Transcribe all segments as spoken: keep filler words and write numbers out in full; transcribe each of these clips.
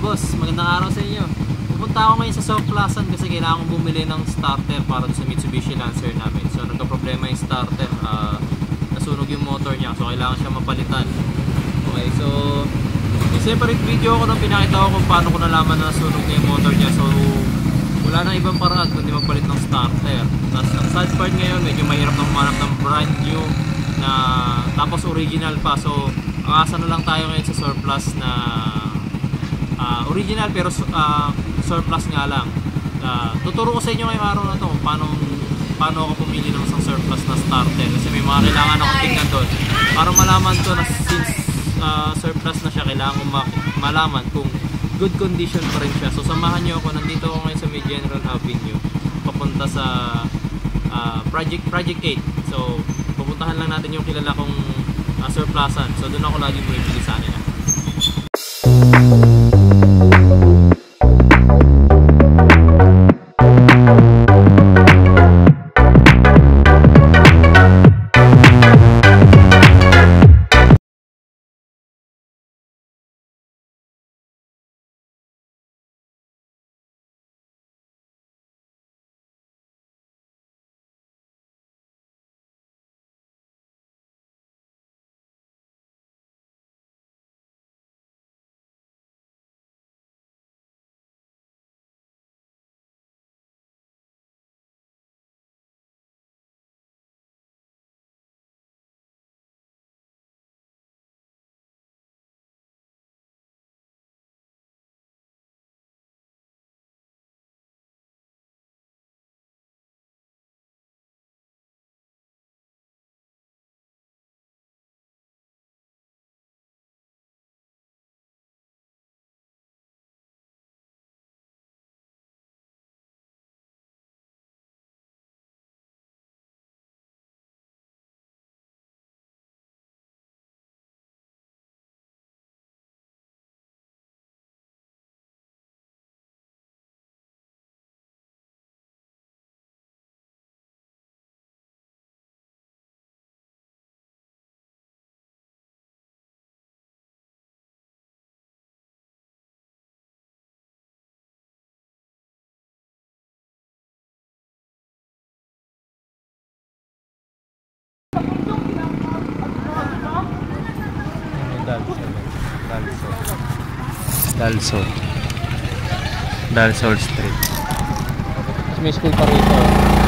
boss, magandang araw sa inyo. Pupunta ako ngayon sa Surplasan kasi kailangan kong bumili ng starter para sa Mitsubishi Lancer namin. So nagka-problema yung starter, uh, nasunog yung motor niya, so kailangan siya mapalitan. Okay, so yung separate video ako na pinakita ko kung paano ko nalaman na nasunog na yung motor niya. So wala nang ibang paraan kundi magpalit ng starter. Tapos ang sad part ngayon, medyo mahirap na humanap ng brand new na tapos original pa. So ang asa na lang tayo ngayon sa surplus na uh, original pero uh, surplus nga lang. Uh, tuturo ko sa inyo ngayong araw na to kung paano, paano ako pumili ng isang surplus na starter kasi may mga kailangan akong tingnan doon para malaman to na since uh, surplus na siya, kailangan kong ma malaman kung good condition pa rin siya. So samahan nyo ako, nandito ako ngayon sa May General Avenue papunta sa uh, Project Project eight. So pupuntahan lang natin yung kilala kong uh, surplusan. So doon ako lagi bumibili sa kanila. Dalsol Dalsol Street. May school pa rito.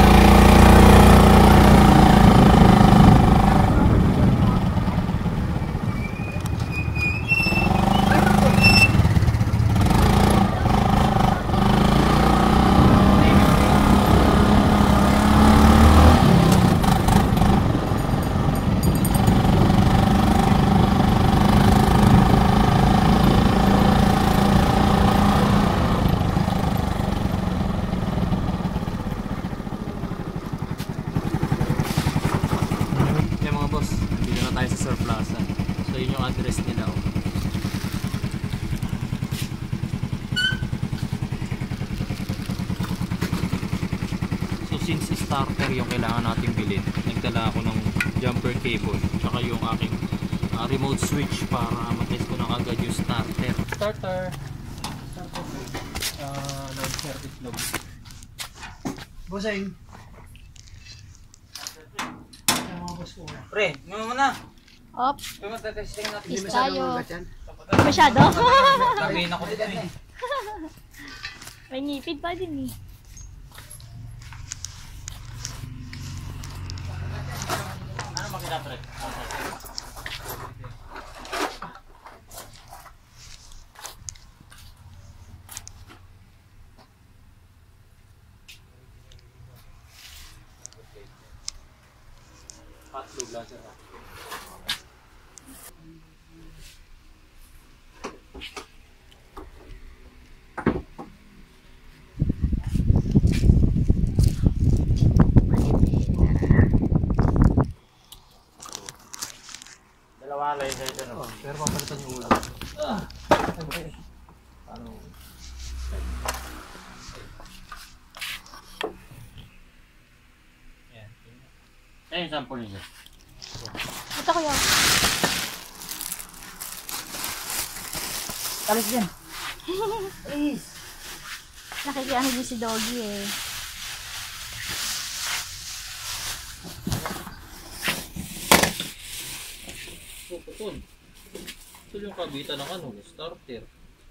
Tayo sa Surplasan. So yun yung address nila. Oh. So since starter yung kailangan natin bilhin, nagdala ako ng jumper cable tsaka yung aking uh, remote switch para matest ko na agad yung starter. Starter! Starter uh, load service load. Bossing! Pre, mo muna. Op. Tumatesting natin. Is tayo. Masyado? Sabihin ako dito eh. May ngipid pa din eh. Ano makina pre? Hot tube lang sir. Dalawa lang yung sir. Oh, pero papalitan yung ulo. Ah! Paano? Yan. Yan yung sample niya. Ito kuya. Talis dyan. Nakikiano din si Doggy eh. So, putol. Ito yung kabitan ng ano, starter.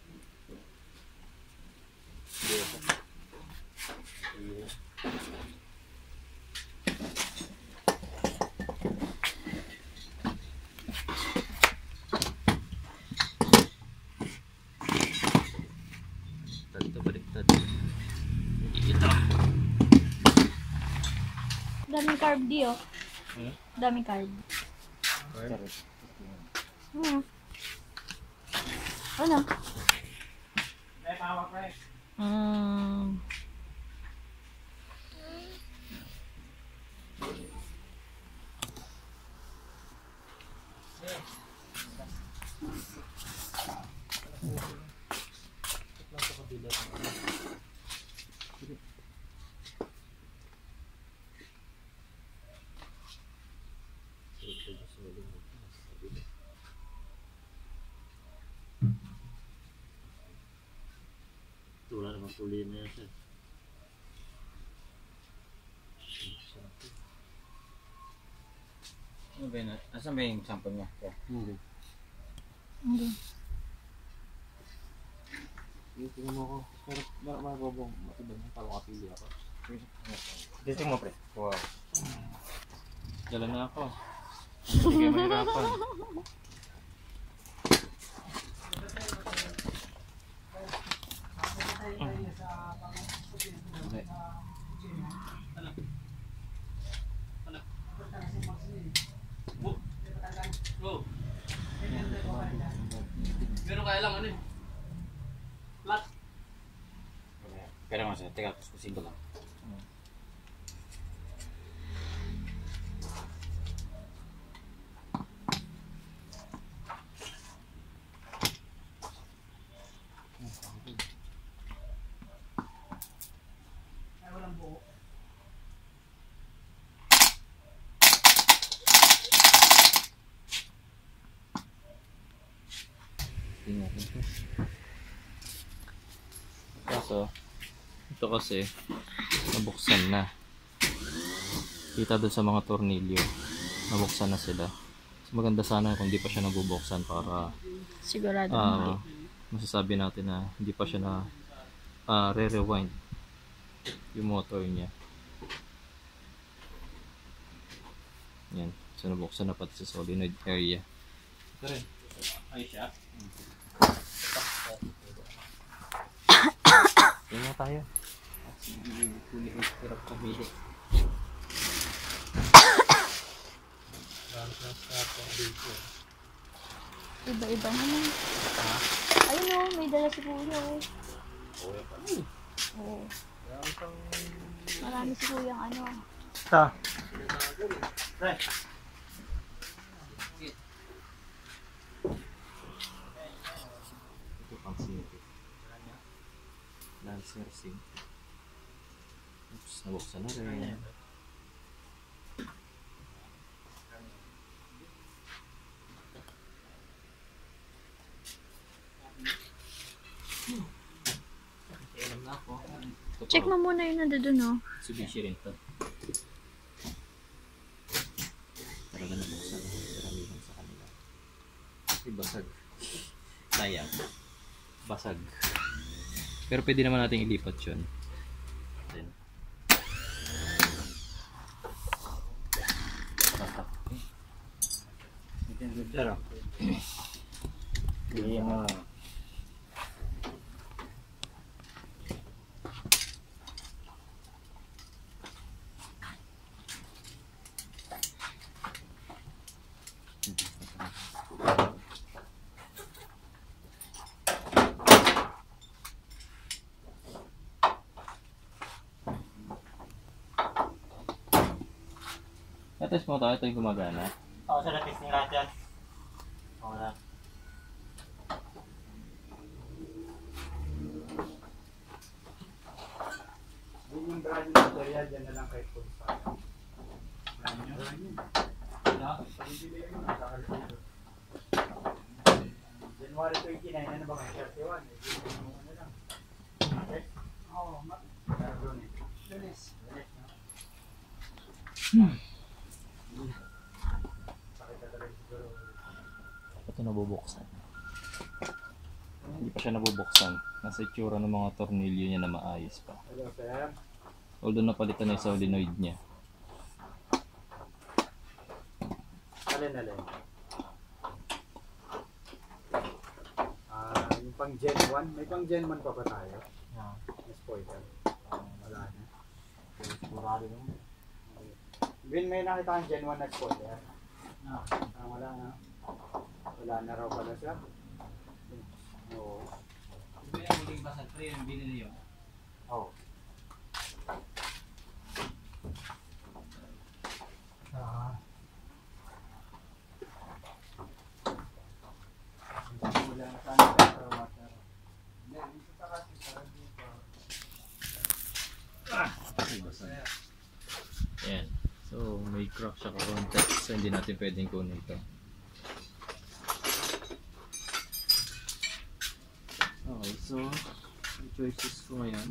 Ito baliktad. Ito. Daming carb di oh. Hmm? Daming carb. Hmm. Ano? Hmm. Wala namang tuloy na yan siya. Ano ba yun? Asan ba yung sample niya? Hindi. Hindi. Yung tingin mo ako. Pero marababong matibay mo. Parang kapili ako. Testing mo pre. Wow. Dala na ako. Hindi kayo mahirapan. Okay. Go. Meron kaya lang ano eh. Flat. Pero nga siya. Teka, pusin ko lang. Kaso, ito kasi nabuksan na. Kita doon sa mga tornilyo, nabuksan na sila. So, maganda sana kung di pa siya nabubuksan para Sigurado uh, hindi. masasabi natin na hindi pa siya na uh, re-rewind yung motor niya. Yan, so nabuksan na pati sa solenoid area. Ito rin, ayos siya. Yan na tayo. Huli ang hirap kumili. Iba-iba naman. Ayun o, may dala si Kuya oh. Oo. Marami si Kuyang ano. Ta. Right. Ito pang singkit. Lancer sink. Oops, nabuksan na rin. Check mo muna yung nandun oh. Mitsubishi rin to. Talaga nabuksan. Karamihan sa kanila. Ay, basag. Sayang. Basag. Pero pwede naman natin ilipat yun. Then. Basag. Pero. Hindi mo. Natest mo tayo, ito yung gumagana. Oo, sa lapis ng lahat yan. Oo na. Yung brand new material, dyan na lang kay Pulsa. Brand new? Brand new. Pag hindi na yun, nakakalito. January twenty-nine, ano ba kayo? thirty-one. Ano lang. Okay? Oo, mat. Lunes. Lunes. Lunes, no? Sakit na talaga siguro. Ito nabubuksan. Hindi pa siya nabubuksan. Nasa itsura ng mga tornilyo niya na maayos pa. Hello, sir. Although napalitan na yung solenoid niya. Alin, alin? Ah, yung pang Gen one. May pang Gen one pa ba tayo? Yeah. May spoiler. Wala na. Sigurado naman. Bin, may nakita kang Gen one na spoiler. Ah. Ah, wala na. Wala na raw pala siya. Oo. Hindi na huling basa pre yung binili yun. Oo. Ah. Wala na sana pero water. Hindi, dito sa kasi sa dito. Ayan. So may crack siya ka-contact. So hindi natin pwedeng kunin ito. Okay, so yung choices ko ngayon.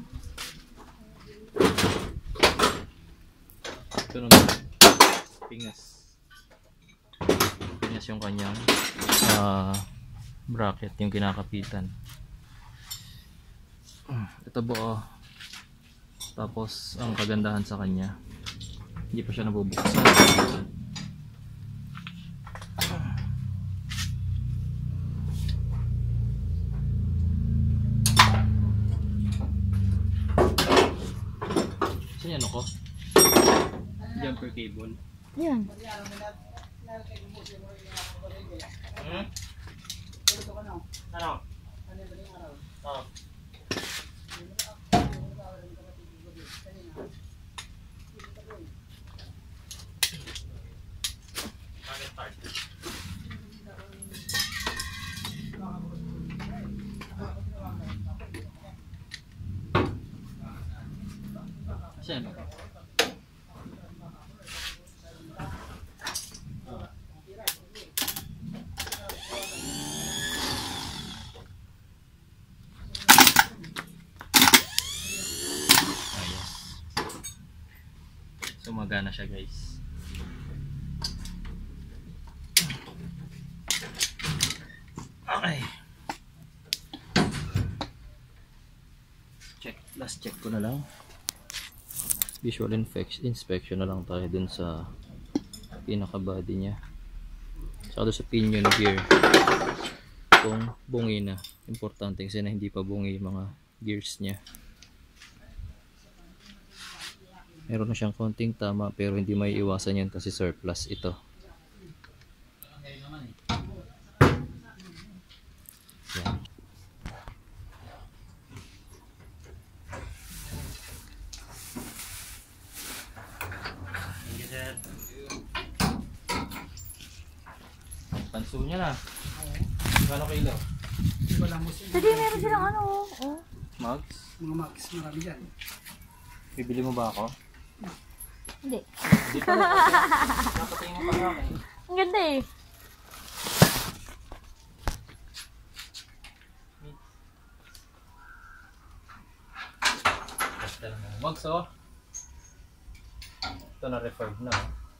Ito naman. Pingas. Pingas yung kanyang uh, bracket, yung kinakapitan. Ito buo. Tapos ang kagandahan sa kanya, hindi pa siya nabubuksan. Saan yan ako? Jumper cable. Yan. Hmm? Ano? Oh. Saan? Sumagana siya guys. Okay. Check, last check ko na lang. Visual inspection na lang tayo dun sa pinaka body niya. Saka doon sa pinion gear. Kung bungi na. Importante kasi na hindi pa bungi yung mga gears niya. Meron na siyang konting tama pero hindi may iwasan yan kasi surplus ito. Yan. Panso niya na. Gano kilo? Wala mo siya. Hindi, meron silang ano. Oh. Mugs? Mga max, marami dyan. Bibili mo ba ako? Hindi. Hindi pa. Napatingin mo pa nga eh. Ang ganda eh. Basta lang mo. Mugs oh. Ito na refurb na.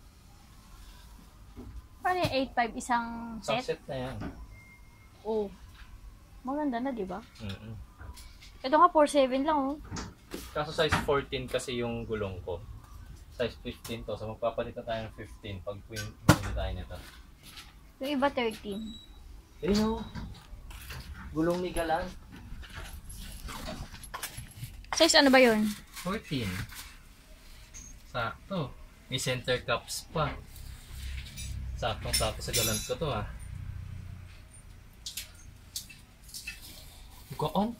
Paano yung eight five isang Isang set? set na yan. Oh. Maganda na, di ba? Mm-mm. Ito nga four seven lang oh. Kaso size fourteen kasi yung gulong ko. Size fifteen to. So magpapalit na tayo ng fifteen pag bumili tayo nito. Yung iba thirteen. Ayun o. Gulong ni Galan. Size ano ba yun? fourteen. Sakto. May center cups pa. Saktong sakto sa Galant ko to ha. Go on.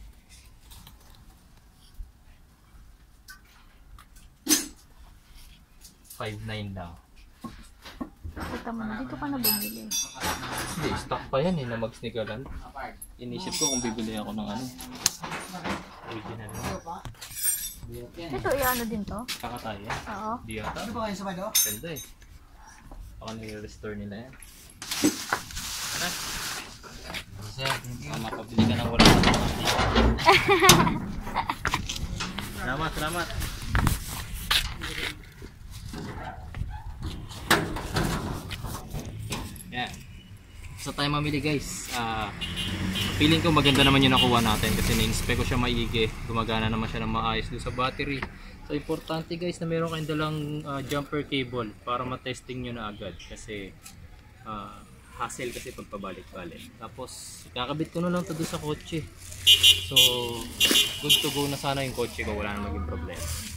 five nine lang. Kita mo na. Dito ka na bumili. Hindi, stock pa yan eh na Mags ni Galant. Inisip ko kung bibili ako ng ano. Original. Ito, i-ano din to? Kakataya. Oo. Di yata. Ano ba kayo sa bado? Ganda eh. Baka nire-restore nila yan. Ano? mapabili ka ng wala na warranty. Salamat, salamat. Yan. Sa tayo mamili guys. Ah, feeling ko maganda naman yung nakuha natin kasi na-inspect ko siya maigi. Gumagana naman siya ng maayos doon sa battery. So importante guys na meron kayong dalang uh, jumper cable para matesting nyo na agad kasi uh, hassle kasi pagpabalik-balik. Tapos kakabit ko na lang ito doon sa kotse. So good to go na sana yung kotse ko, wala na maging problema.